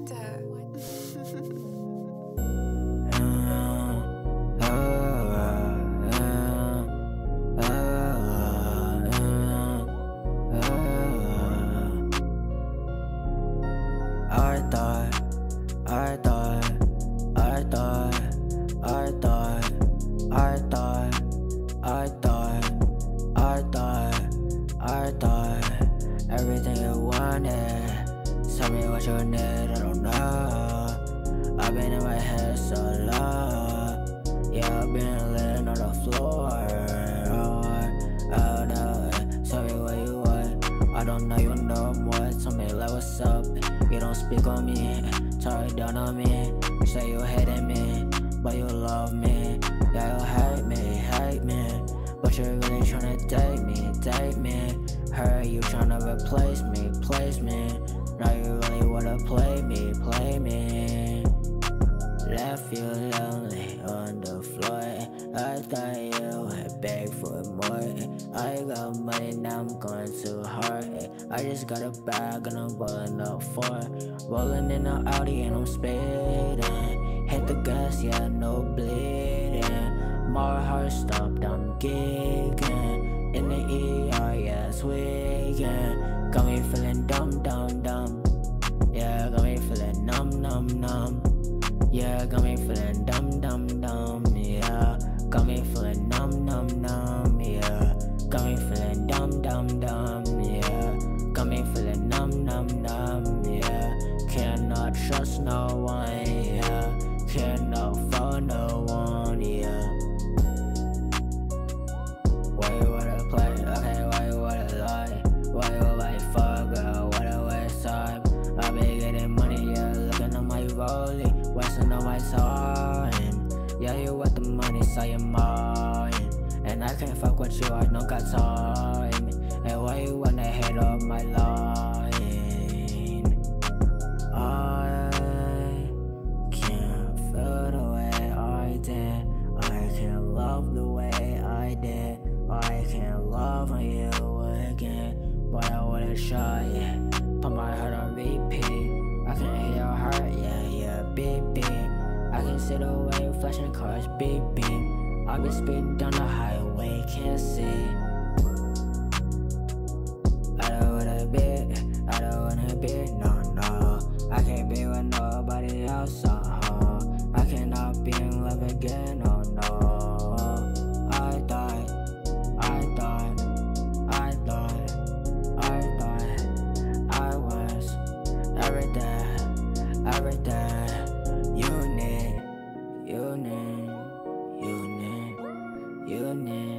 okwunda. I thought everything you wanted. Tell me what you need, I don't know. I've been in my head so long. Yeah, I've been laying on the floor. Oh no, tell me what you want. I don't know you no more. Tell me like what's up. You don't speak on me, turn down on me. Say you hating me, but you love me. Yeah, you hate me, but you're really tryna take me. Heard you tryna replace me. Now you really wanna play me. Left you lonely on the floor. I thought you would beg for more. I got money, now I'm going too hard. I just got a bag and I'm rolling up for. Rolling in the Audi and I'm speeding. Hit the gas, yeah, no bleeding. My heart stopped, I'm gigging. In the ER, yeah, swinging. Got me feeling dumb. Yeah, got me feeling numb. Yeah, got me feeling dumb. Yeah, got me feeling numb. Yeah, got me feeling dumb. Yeah, got me feeling numb. Yeah, cannot trust no one. Yeah, cannot phone no one. Yeah. Why you wanna play? Okay, why you wanna lie? Why you like fuck, girl? What a waste time. I be getting money, yeah, looking at my rollie, wasting all my time. Yeah, you want the money, so you're mine. And I can't fuck with you, I don't got time. And why you wanna hit up my line? I can't feel the way I did. I can't love the way I did. I can't love on you again, but I wanna try it. Put my heart on repeat. I can hear your heart, yeah, beep. I can see the way flashing cars beeping. I'll be speeding down the highway, can't see. I don't wanna be, no. I can't be with nobody else, I cannot be in love again, no. I thought I was everything you need.